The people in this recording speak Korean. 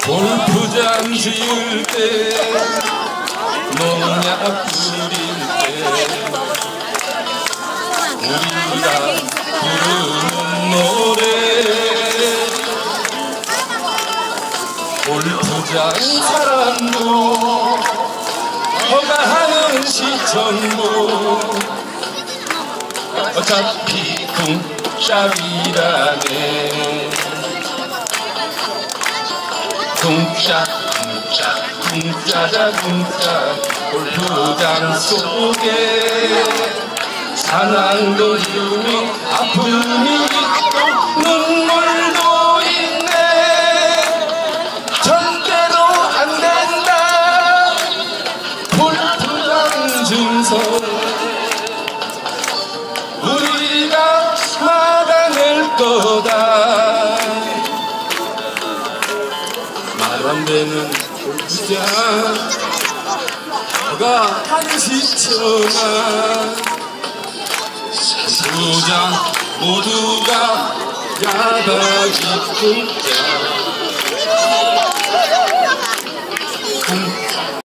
골프장 지을 때 농약 뿌릴 때 우리가 부르는 노래 골프장 사람도 허가하는 시청도 어차피 공짜비라네. 궁짜자 골프장 속에 사랑도 주미 아픔이 있고 눈물도 있네. 절대로 안 된다. 골프장 증서 우리가 막아낼 거다. 말 안 되는 골프장 너가 하는 시청아 골프장 모두가 야박이 공짜